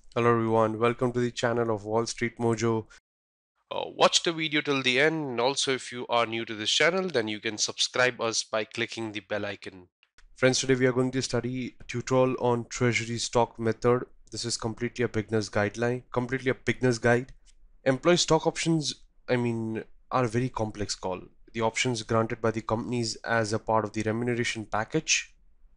Hello everyone, welcome to the channel of Wall Street Mojo. Watch the video till the end, and also if you are new to this channel, then you can subscribe us by clicking the bell icon. Friends, today we are going to study a tutorial on Treasury Stock Method. This is completely a beginner's guide. Employee stock options, are a very complex call. The options granted by the companies as a part of the remuneration package.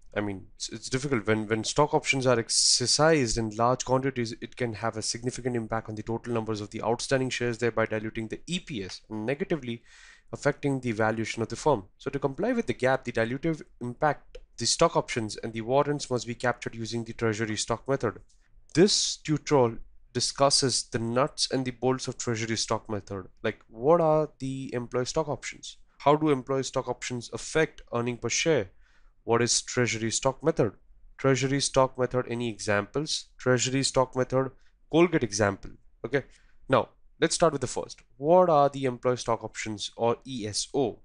It's difficult when stock options are exercised in large quantities. It can have a significant impact on the total numbers of the outstanding shares, thereby diluting the EPS and negatively affecting the valuation of the firm. So to comply with the gap, the dilutive impact, the stock options and the warrants must be captured using the Treasury Stock Method. This tutorial discusses the nuts and the bolts of Treasury Stock Method, like what are the employee stock options? How do employee stock options affect earning per share? What is Treasury Stock Method? Treasury Stock Method, any examples? Treasury Stock Method, Colgate example. Okay, now let's start with the first. What are the employee stock options, or ESO?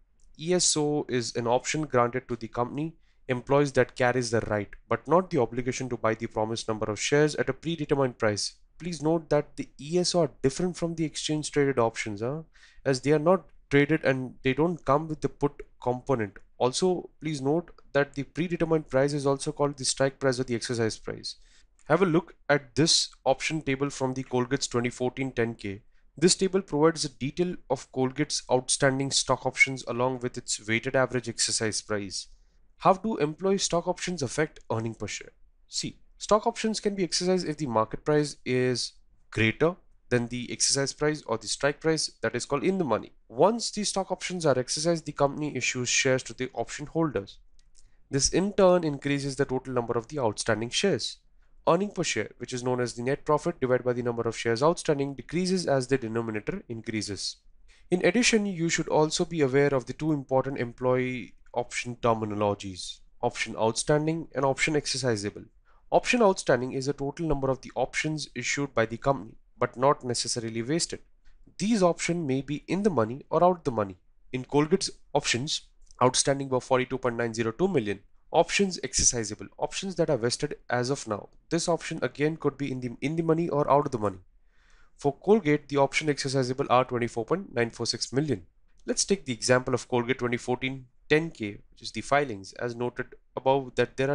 ESO is an option granted to the company employees that carries the right but not the obligation to buy the promised number of shares at a predetermined price. Please note that the ESO are different from the exchange traded options, as they are not traded and they don't come with the put component. Also, please note that the predetermined price is also called the strike price or the exercise price. Have a look at this option table from the Colgate's 2014 10K. This table provides a detail of Colgate's outstanding stock options along with its weighted average exercise price. How do employee stock options affect earning per share? See, stock options can be exercised if the market price is greater than the exercise price or the strike price, that is called in the money. Once the stock options are exercised, the company issues shares to the option holders. This in turn increases the total number of the outstanding shares. Earning per share, which is known as the net profit divided by the number of shares outstanding, decreases as the denominator increases. In addition, you should also be aware of the two important employee option terminologies: option outstanding and option exercisable. Option outstanding is the total number of the options issued by the company, but not necessarily wasted. These options may be in the money or out the money. In Colgate's options, outstanding were 42.902 million. Options exercisable, options that are vested as of now. This option again could be in the money or out of the money. For Colgate, the option exercisable are 24.946 million. Let's take the example of Colgate 2014 10K, which is the filings, as noted above that there are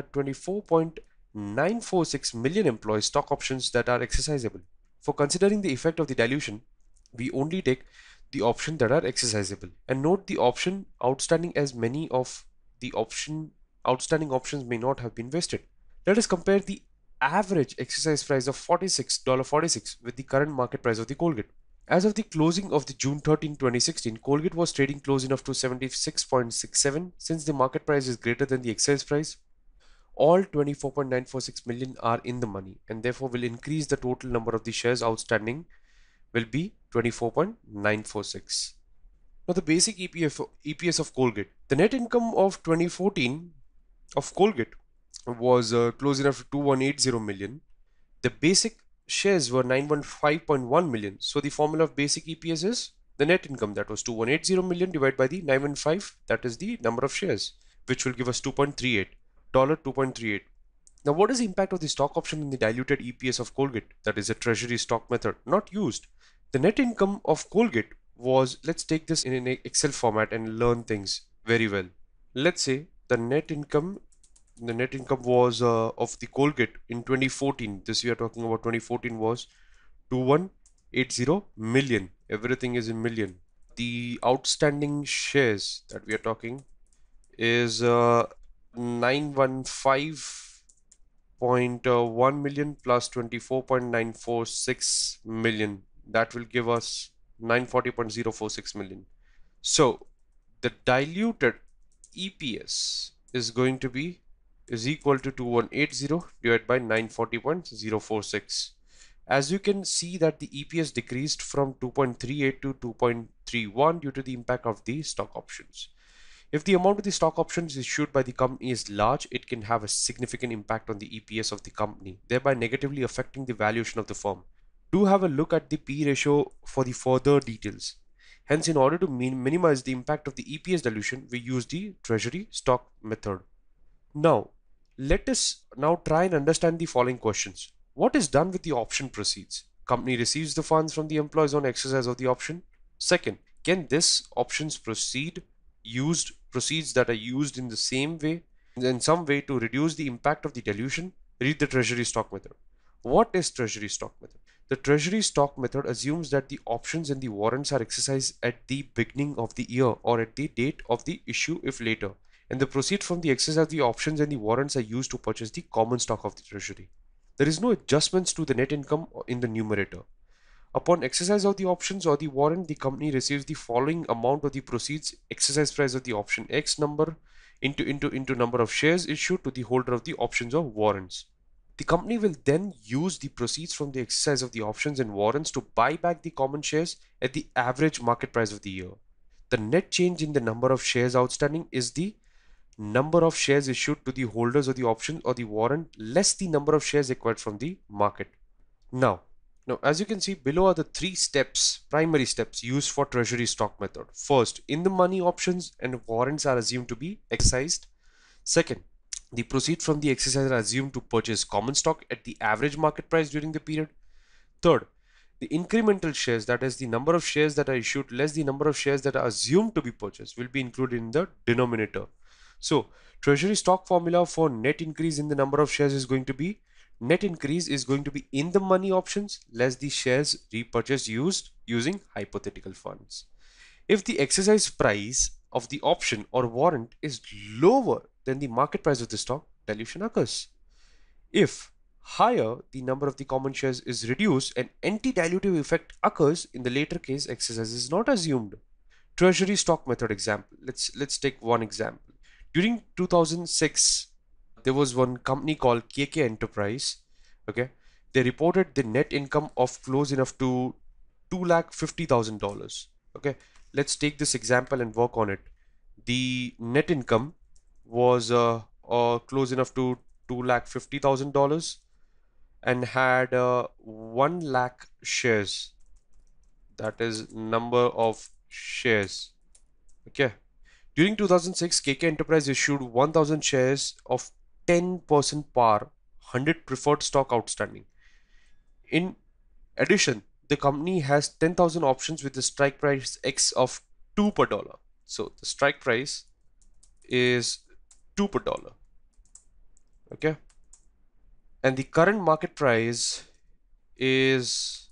24.946 million employee stock options that are exercisable. For considering the effect of the dilution, we only take the option that are exercisable, and note the option outstanding, as many of the option outstanding options may not have been vested. Let us compare the average exercise price of $46 with the current market price of the Colgate. As of the closing of the June 13, 2016, Colgate was trading close enough to 76.67. Since the market price is greater than the exercise price, all 24.946 million are in the money and therefore will increase the total number of the shares outstanding will be 24.946. Now the basic EPS of Colgate. The net income of 2014 of Colgate was close enough to 2180 million. The basic shares were 915.1 million. So the formula of basic EPS is the net income, that was 2180 million, divided by the 915, that is the number of shares, which will give us 2.38 dollar 2.38. Now what is the impact of the stock option in the diluted EPS of Colgate? That is a Treasury Stock Method, not used. The net income of Colgate was, let's take this in an Excel format and learn things very well. Let's say the net income was of the Colgate in 2014. This we are talking about 2014 was 2180 million. Everything is in million. The outstanding shares that we are talking is 915.1 million plus 24.946 million. That will give us 940.046 million. So the diluted EPS is going to be is equal to 2180 divided by 940.046. As you can see that the EPS decreased from 2.38 to 2.31 due to the impact of the stock options. If the amount of the stock options issued by the company is large, it can have a significant impact on the EPS of the company, thereby negatively affecting the valuation of the firm. Do have a look at the P ratio for the further details. Hence, in order to minimize the impact of the EPS dilution, we use the Treasury Stock Method. Now, let us now try and understand the following questions. What is done with the option proceeds? Company receives the funds from the employees on exercise of the option. Second, can this options proceeds that are used in the same way, in some way to reduce the impact of the dilution? Read the Treasury Stock Method. What is Treasury Stock Method? The Treasury Stock Method assumes that the options and the warrants are exercised at the beginning of the year or at the date of the issue if later, and the proceeds from the exercise of the options and the warrants are used to purchase the common stock of the treasury. There is no adjustments to the net income in the numerator. Upon exercise of the options or the warrant, the company receives the following amount of the proceeds: exercise price of the option X number into number of shares issued to the holder of the options or warrants. The company will then use the proceeds from the exercise of the options and warrants to buy back the common shares at the average market price of the year. The net change in the number of shares outstanding is the number of shares issued to the holders of the option or the warrant less the number of shares acquired from the market. Now, as you can see below are the three primary steps used for treasury stock method. First, in the money options and warrants are assumed to be exercised. Second, the proceeds from the exercise are assumed to purchase common stock at the average market price during the period. Third, the incremental shares, that is the number of shares that are issued less the number of shares that are assumed to be purchased, will be included in the denominator. So, treasury stock formula for net increase in the number of shares is going to be net increase is going to be in the money options less the shares repurchased using hypothetical funds. If the exercise price of the option or warrant is lower than the market price of the stock, dilution occurs. If higher, the number of the common shares is reduced, an anti-dilutive effect occurs. In the later case, exercise is not assumed. Treasury stock method example. Let's take one example. During 2006, there was one company called 𝐭𝐭 Enterprise. Okay, they reported the net income of close enough to $250,000. Okay, let's take this example and work on it. The net income was close enough to $250,000 and had 1 lakh shares. That is number of shares. Okay. During 2006, 𝐭𝐭 Enterprise issued 1,000 shares of 10% par, 100 preferred stock outstanding. In addition, the company has 10,000 options with the strike price X of 2 per dollar. So the strike price is 2 per dollar. Okay. And the current market price is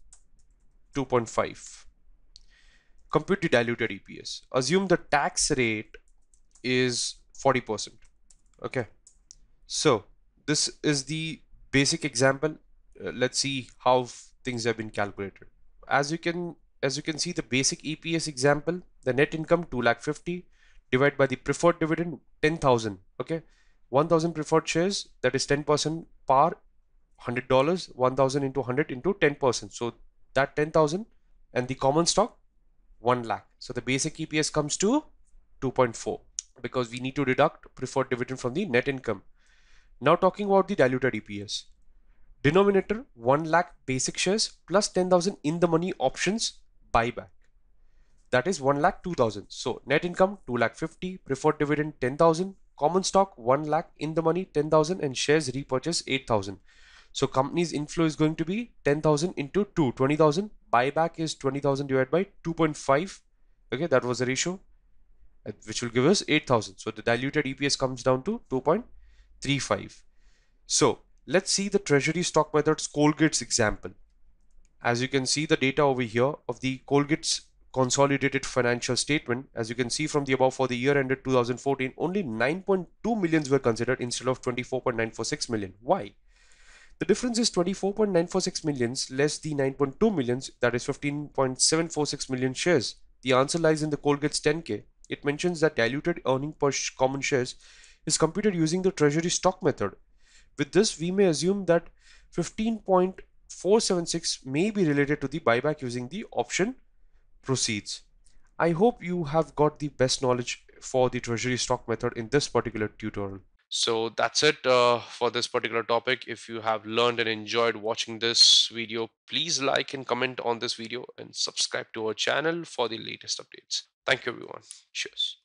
2.5. Compute the diluted EPS. Assume the tax rate is 40%. Okay. So this is the basic example. Let's see how things have been calculated. As you can see the basic EPS example, the net income 2,50,000 divided by the preferred dividend 10,000. Okay. 1,000 preferred shares, that is 10% par, $100, 1,000 into 100 into 10%. So that 10,000 and the common stock 1 lakh. So the basic EPS comes to 2.4 because we need to deduct preferred dividend from the net income. Now talking about the diluted EPS. Denominator 1 lakh basic shares plus 10,000 in the money options buyback. That is 1 lakh 2,000. So net income 2 lakh 50, preferred dividend 10,000, common stock 1 lakh in the money 10,000 and shares repurchase 8,000. So company's inflow is going to be 10,000 into 2, 20,000. Buyback is 20,000 divided by 2.5. Okay, that was the ratio, which will give us 8,000. So the diluted EPS comes down to 2.35. So let's see the treasury stock method's Colgate's example. As you can see the data over here of the Colgate's consolidated financial statement, as you can see from the above, for the year ended 2014, only 9.2 millions were considered instead of 24.946 million. Why? The difference is 24.946 millions less the 9.2 millions, that is 15.746 million shares. The answer lies in the Colgate's 10K. It mentions that diluted earning per common shares is computed using the treasury stock method. With this, we may assume that 15.476 may be related to the buyback using the option proceeds. I hope you have got the best knowledge for the treasury stock method in this particular tutorial. So that's it for this particular topic. If you have learned and enjoyed watching this video, please like and comment on this video and subscribe to our channel for the latest updates. Thank you, everyone. Cheers.